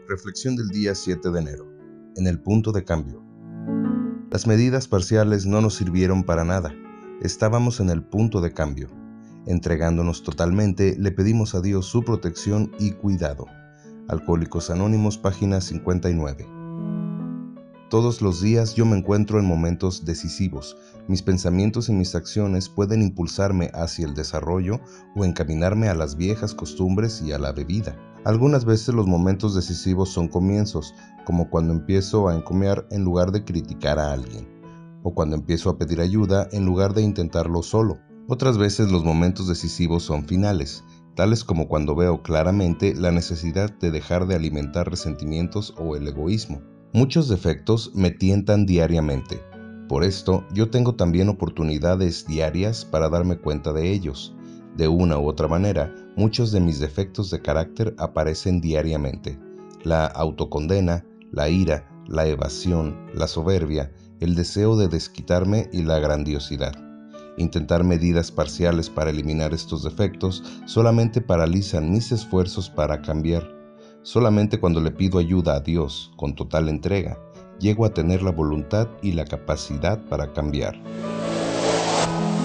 Reflexión del día 7 de enero. En el punto de cambio. Las medidas parciales no nos sirvieron para nada. Estábamos en el punto de cambio. Entregándonos totalmente, le pedimos a Dios su protección y cuidado. Alcohólicos Anónimos, página 59. Todos los días yo me encuentro en momentos decisivos. Mis pensamientos y mis acciones pueden impulsarme hacia el desarrollo o encaminarme a las viejas costumbres y a la bebida. Algunas veces los momentos decisivos son comienzos, como cuando empiezo a encomiar en lugar de criticar a alguien, o cuando empiezo a pedir ayuda en lugar de intentarlo solo. Otras veces los momentos decisivos son finales, tales como cuando veo claramente la necesidad de dejar de alimentar resentimientos o el egoísmo. Muchos defectos me tientan diariamente. Por esto, yo tengo también oportunidades diarias para darme cuenta de ellos. De una u otra manera, muchos de mis defectos de carácter aparecen diariamente. La autocondena, la ira, la evasión, la soberbia, el deseo de desquitarme y la grandiosidad. Intentar medidas parciales para eliminar estos defectos solamente paralizan mis esfuerzos para cambiar. Solamente cuando le pido ayuda a Dios con total entrega, llego a tener la voluntad y la capacidad para cambiar.